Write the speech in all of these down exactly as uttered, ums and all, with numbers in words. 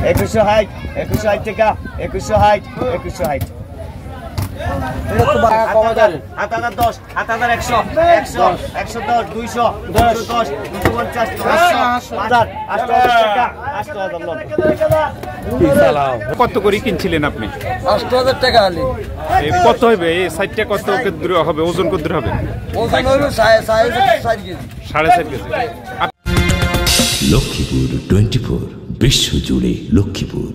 একুশশো হাইট একুশশো হাইট টাকা একুশশো হাইট একুশশো হাইট সাত হাজার দশ সাত হাজার একশো একশো একশো দশ দুইশো দুইশো দশ দুশো পঞ্চাশ হাজার আটশো টাকা আটশো হাজার। কত করে কিনছিলেন আপনি? আটশো হাজার টাকা আলি কত হবে এই সাইডটা কত দূর হবে? ওজন কত দূর হবে? ওজন হইল সাড়ে কেজি সাড়ে চার কেজি। লক্ষ্মীপুর টোয়েন্টি ফোর বিশ্ব জুড়ে লক্ষ্মীপুর।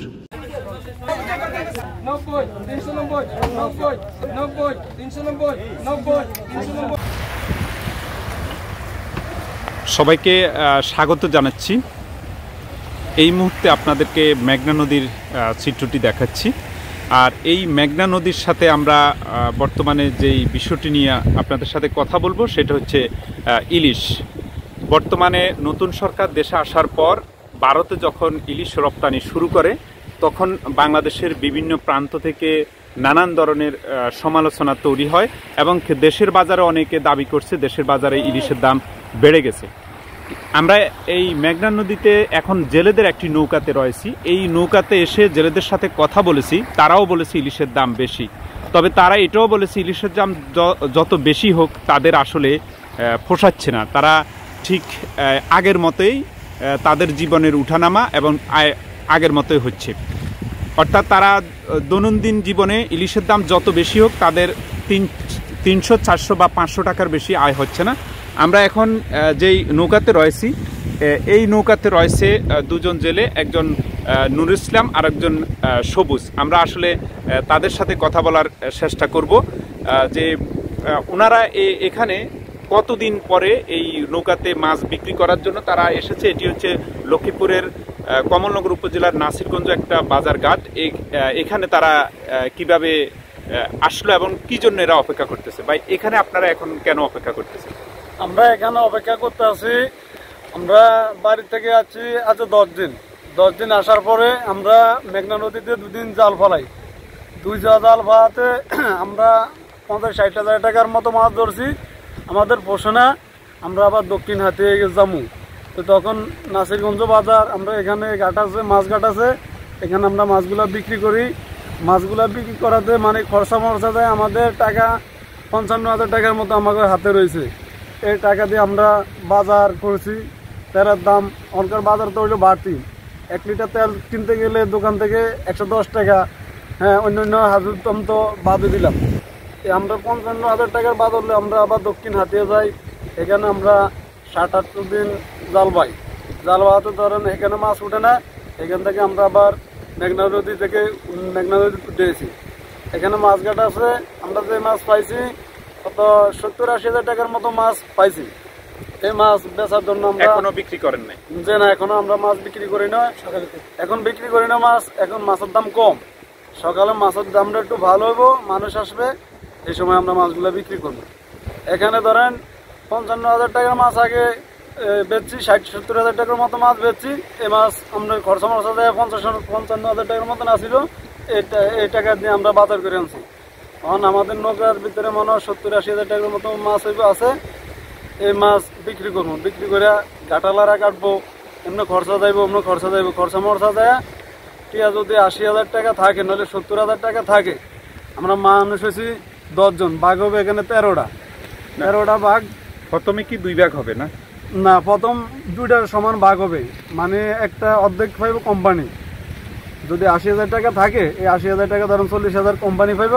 সবাইকে স্বাগত জানাচ্ছি। এই মুহূর্তে আপনাদেরকে মেঘনা নদীর চিত্রটি দেখাচ্ছি। আর এই মেঘনা নদীর সাথে আমরা বর্তমানে যেই বিষয়টি নিয়ে আপনাদের সাথে কথা বলবো সেটা হচ্ছে ইলিশ। বর্তমানে নতুন সরকার দেশে আসার পর ভারতে যখন ইলিশ রপ্তানি শুরু করে তখন বাংলাদেশের বিভিন্ন প্রান্ত থেকে নানান ধরনের সমালোচনা তৈরি হয় এবং দেশের বাজারে অনেকে দাবি করছে দেশের বাজারে ইলিশের দাম বেড়ে গেছে। আমরা এই মেঘনা নদীতে এখন জেলেদের একটি নৌকাতে রয়েছি। এই নৌকাতে এসে জেলেদের সাথে কথা বলেছি, তারাও বলেছে ইলিশের দাম বেশি। তবে তারা এটাও বলেছে ইলিশের দাম যত বেশি হোক তাদের আসলে পোষাচ্ছে না। তারা ঠিক আগের মতোই তাদের জীবনের উঠানামা এবং আগের মতোই হচ্ছে। অর্থাৎ তারা দৈনন্দিন জীবনে ইলিশের দাম যত বেশি হোক তাদের তিন তিনশো চারশো বা পাঁচশো টাকার বেশি আয় হচ্ছে না। আমরা এখন যেই নৌকাতে রয়েছি এই নৌকাতে রয়েছে দুজন জেলে, একজন নুর ইসলাম আর একজন সবুজ। আমরা আসলে তাদের সাথে কথা বলার চেষ্টা করব যে ওনারা এখানে কতদিন পরে এই নৌকাতে মাছ বিক্রি করার জন্য তারা এসেছে। এটি হচ্ছে লক্ষ্মীপুরের কমলনগর উপজেলার নাসিরগঞ্জ একটা বাজার ঘাট। এখানে তারা কিভাবে আসলো এবং কি জন্য এরা অপেক্ষা করতেছে? ভাই, এখানে আপনারা এখন কেন অপেক্ষা করতেছেন? আমরা এখানে অপেক্ষা করতে আছি, আমরা বাড়ি থেকে আছি আজ দশ দিন দশ দিন আসার পরে আমরা মেঘনা নদীতে দুদিন জাল ফলাই। দুই জাল ফলাতে আমরা পঞ্চাশ ষাট হাজার টাকার মতো মাছ ধরছি। আমাদের পোষে না, আমরা আবার দক্ষিণ হাতে যামু। তো তখন নাসিরগঞ্জ বাজার, আমরা এখানে ঘাট আছে, মাছ ঘাট আছে, এখানে আমরা মাছগুলা বিক্রি করি। মাছগুলা বিক্রি করাতে মানে খরচা মরচা দেয় আমাদের টাকা পঞ্চান্ন হাজার টাকার মতো আমাদের হাতে রয়েছে। এই টাকা দিয়ে আমরা বাজার করছি। তেলের দাম অনকার বাজার তো হইলো বাড়তি। এক লিটার তেল কিনতে গেলে দোকান থেকে একশো দশ টাকা, হ্যাঁ অন্যান্য হাজুর দাম তো বাদে দিলাম। আমরা পঞ্চান্ন হাজার টাকার বাদ হলে আমরা আবার দক্ষিণ হাতিয়ে যাই। এখানে আমরা ষাট আটশো দিন জাল বাই। জাল বাওয়াতে ধরেন এখানে মাছ উঠে না, এখান থেকে আমরা আবার মেঘনা নদী থেকে মেঘনা নদী উঠেছি। এখানে মাছ ঘাট আছে, আমরা যে মাছ পাইছি কত সত্তর আশি হাজার টাকার মতো মাছ পাইছি। এই মাছ বেচার জন্য আমরা এখনো বিক্রি করেন নাই? যে না, এখনো আমরা মাছ বিক্রি করি না, এখন বিক্রি করি না মাছ। এখন মাছের দাম কম, সকালে মাছের দামটা একটু ভালো হইব, মানুষ আসবে, এই সময় আমরা মাছগুলো বিক্রি করবো। এখানে ধরেন পঞ্চান্ন হাজার টাকার মাছ আগে বেচছি, ষাট সত্তর হাজার টাকার মতো মাছ বেচছি। এই মাছ আমরা খরচা মরচা দেয় পঞ্চাশ পঞ্চান্ন হাজার টাকার মতন আসছিল। এইটা এই টাকা দিয়ে আমরা বাজার করে আনছি। এখন আমাদের নৌকার ভিতরে মনে হয় সত্তর আশি হাজার টাকার মতো মাছ হইব আছে। এই মাছ বিক্রি করবো, বিক্রি করে ঘাটালারা কাটবো, এমনি খরচা যাইব, এমনি খরচা যাইব, খরচা মরচা দেয়। ঠিক আছে, যদি আশি হাজার টাকা থাকে নাহলে সত্তর হাজার টাকা থাকে। আমরা মানুষ হয়েছি দশজন, বাঘ হবে এখানে তেরোটা তেরোটা বাঘ। প্রথমে কি দুই ভাগ হবে না? না, প্রথম দুইটা সমান ভাগ হবে, মানে একটা অর্ধেক পাইব কোম্পানি। যদি আশি হাজার টাকা থাকে এই আশি হাজার টাকা ধরুন চল্লিশ হাজার কোম্পানি পাইব,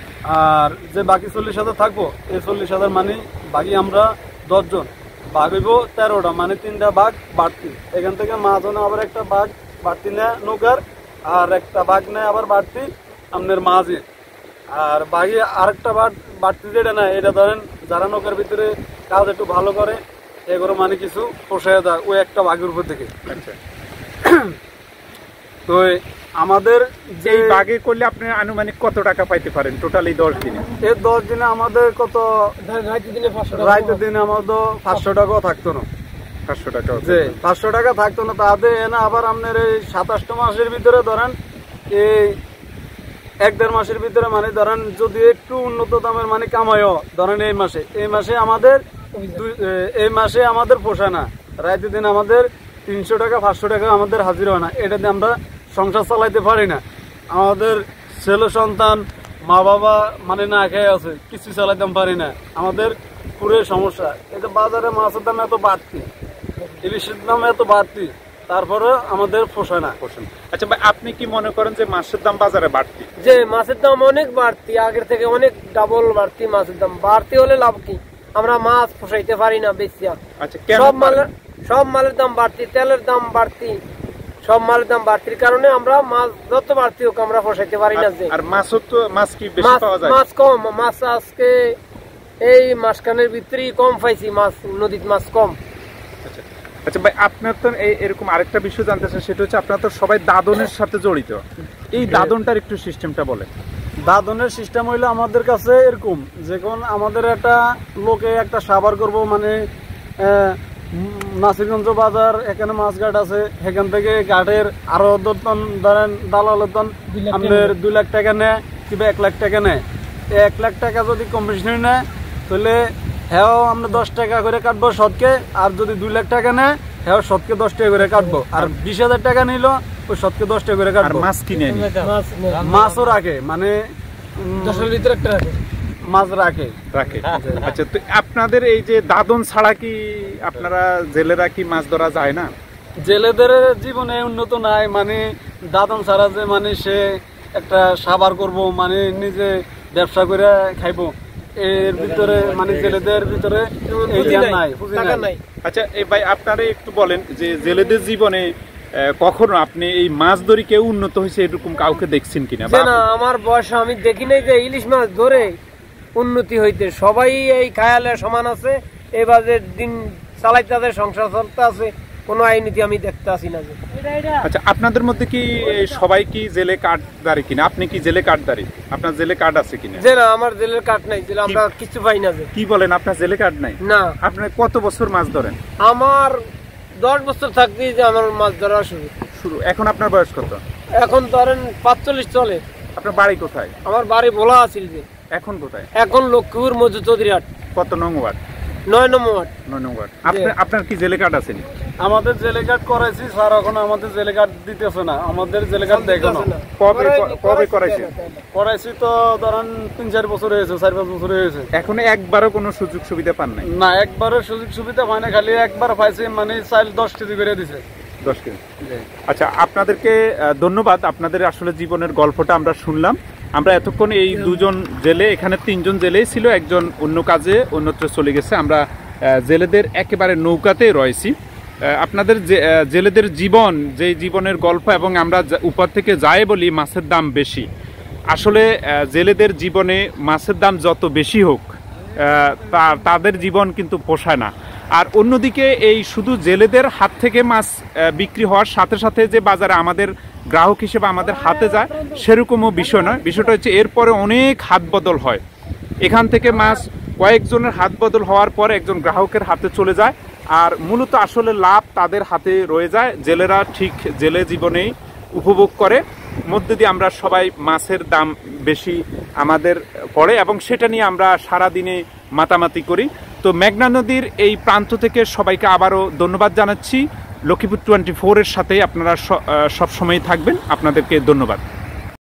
আর যে বাকি চল্লিশ হাজার থাকবো এই চল্লিশ হাজার মানে বাকি আমরা দশজন, বাঘ হইব তেরোটা, মানে তিনটা বাঘ বাড়তি। এখান থেকে মাঝনে আবার একটা বাঘ বাড়তি নেয় নৌকার, আর একটা বাঘ নেয় আবার বাড়তি আপনার মাঝে। আর বাকি আরেকটা বাঘ বাড়তি যেটা নেয় এটা ধরেন যারা নৌকার ভিতরে কাজ একটু ভালো করে এগুলো মানে কিছু পোষায় দেয় ওই একটা বাঘের উপর থেকে। তো আমাদের যে বাঘে করলে আপনি আনুমানিক কত টাকা পাইতে পারেন টোটাল এই দশ দিনে? এই দশ দিনে আমাদের কত রাইতে দিনে আমাদের পাঁচশো টাকাও থাকতো না। পাঁচশো টাকা যে পাঁচশো টাকা থাকতো না, তাতে এনে আবার আপনার এই সাতাশটা মাসের ভিতরে ধরেন এই এক দেড় মাসের ভিতরে মানে ধরেন যদি একটু উন্নত দামের মানে কামাইও ধরেন এই মাসে এই মাসে আমাদের এই মাসে আমাদের পোষায় না। রাইতে দিন আমাদের তিনশো টাকা পাঁচশো টাকা আমাদের হাজির হয় না, এটা দিয়ে আমরা সংসার চালাইতে পারি না। আমাদের ছেলে সন্তান মা বাবা মানে না খেয়ে আছে, কিছু চালাইতে পারি না। আমাদের পুরো সমস্যা। এই যে বাজারে মাছের দাম এত বাড়তি, ইলিশের দাম এত বাড়তি, তারপরে আমাদের পোষায় না। আচ্ছা ভাই, আপনি কি মনে করেন যে মাছের দাম বাজারে বাড়তি? যে মাছের দাম অনেক বাড়তি, আগের থেকে অনেক ডাবল বাড়তি মাছের দাম। বাড়তি হলে লাভ কি? আমরা মাছ পোষাইতে পারি না বেশিয়া। আচ্ছা, কেন সব মালের সব মালের দাম বাড়তি, তেলের দাম বাড়তি, সব মালের দাম বাড়তির কারণে আমরা মাছ যত বাড়তি হোক আমরা পোষাইতে পারি না। যে আর মাছও তো মাছ কি বেশি পাওয়া যায়? মাছ কম, মাছ আজকে এই মাসখানের ভিতরেই কম পাইছি, মাছ নদীর মাছ কম। আচ্ছা আচ্ছা ভাই, আপনার তো এই এরকম আরেকটা বিষয় জানতে চাই, সেটা হচ্ছে আপনারা তো সবাই দাদনের সাথে জড়িত। এই দাদনটার একটু সিস্টেমটা বলে। দাদনের সিস্টেম হইলো আমাদের কাছে এরকম, যখন আমাদের একটা লোকে একটা সাবার করব, মানে নাসিরগঞ্জ বাজার এখানে মাছ ঘাট আছে, সেখান থেকে ঘাটের আরো দন ধরেন দালালের দন আমাদের দুই লাখ টাকা নেয় কিংবা এক লাখ টাকা নেয়। এক লাখ টাকা যদি কমিশন নেয় তাহলে হ্যাঁ আমরা দশ টাকা করে কাটবো শতকে, আর যদি দুই লাখ টাকা নেয় হ্যাঁ শতকে দশ টাকা করে কাটবো, আর বিশ হাজার টাকা নিল ওই শতকে দশ টাকা করে কাটবো। মাছ কিনে মাছও রাখে, মানে দশের ভিতরে একটা রাখে, মাছ রাখে রাখে আচ্ছা, তো আপনাদের এই যে দাদন ছাড়া কি আপনারা জেলেরা কি মাছ ধরা যায় না? জেলেদের জীবনে উন্নত নাই, মানে দাদন ছাড়া যে মানে সে একটা সাবার করব, মানে নিজে ব্যবসা করে খাইবো, এর ভিতরে মানে জেলেদের ভিতরে নাই, টাকা নাই। আচ্ছা এই ভাই, আপনারা একটু বলেন যে জেলেদের জীবনে কখনো আপনি এই মাছ ধরি কেউ উন্নত হয়েছে এরকম কাউকে দেখছেন কিনা? না, আমার বয়সে আমি দেখি নাই যে ইলিশ মাছ ধরে উন্নতি হইতে। সবাই এই খায়ালে সমান আছে, এবারে দিন চালাইতে আছে, সংসার চলতে আছে, কোনো আইনীতি আমি দেখতে আসি না। আচ্ছা, আপনাদের মধ্যে কি সবাই কি জেলে কার্ডধারী কিনা? আপনি কি জেলে কার্ডধারী? আপনার জেলে কার্ড আছে কিনা? যে না, আমার জেলের কার্ড নাই, জেলে আমরা কিছু পাই না। কি বলেন, আপনার জেলে কার্ড নাই? না। আপনি কত বছর মাছ ধরেন? আমার দশ বছর থাকতে যে আমার মাছ ধরা শুরু শুরু এখন আপনার বয়স কত? এখন ধরেন পাঁচচল্লিশ চলে। আপনার বাড়ি কোথায়? আমার বাড়ি ভোলা আছিল, যে এখন কোথায়? এখন লক্ষ্মীপুর মজু চৌধুরীহাট। কত নং ওয়ার্ড? নয় নম্বর ওয়ার্ড। নয় নম্বর ওয়ার্ড। আপনার আপনার কি জেলে কার্ড আছে? আমাদের জেলে কার্ড করাইছি স্যার, এখন আমাদের জেলে কার্ড দিতেছে না, আমাদের জেলে কার্ড দেখো না। কবে কবে করাইছে? করাইছি তো ধরেন তিন চার বছর হয়েছে, চার পাঁচ বছর হয়েছে। এখনো একবারও কোনো সুযোগ সুবিধা পান নাই? না, একবারও সুযোগ সুবিধা পায় না, খালি একবার পাইছি, মানে চাল দশ কেজি করে দিছে। দশ কেজি। আচ্ছা, আপনাদেরকে ধন্যবাদ। আপনাদের আসলে জীবনের গল্পটা আমরা শুনলাম। আমরা এতক্ষণ এই দুজন জেলে, এখানে তিনজন জেলেই ছিল, একজন অন্য কাজে অন্যত্র চলে গেছে। আমরা জেলেদের একেবারে নৌকাতে রয়েছি। আপনাদের জেলেদের জীবন, যে জীবনের গল্প, এবং আমরা উপর থেকে যাই বলি মাছের দাম বেশি, আসলে জেলেদের জীবনে মাছের দাম যত বেশি হোক তাদের জীবন কিন্তু পোষায় না। আর অন্যদিকে এই শুধু জেলেদের হাত থেকে মাছ বিক্রি হওয়ার সাথে সাথে যে বাজারে আমাদের গ্রাহক হিসেবে আমাদের হাতে যায় সেরকমও বিষয় নয়। বিষয়টা হচ্ছে এরপরে অনেক হাত বদল হয়। এখান থেকে মাছ কয়েকজনের হাত বদল হওয়ার পরে একজন গ্রাহকের হাতে চলে যায়, আর মূলত আসলে লাভ তাদের হাতে রয়ে যায়। জেলেরা ঠিক জেলে জীবনেই উপভোগ করে, মধ্যে দিয়ে আমরা সবাই মাছের দাম বেশি আমাদের পড়ে, এবং সেটা নিয়ে আমরা সারাদিনে মাতামাতি করি। তো মেঘনা নদীর এই প্রান্ত থেকে সবাইকে আবারও ধন্যবাদ জানাচ্ছি। লক্ষ্মীপুর টোয়েন্টি ফোর এর সাথে আপনারা সব সময় থাকবেন। আপনাদেরকে ধন্যবাদ।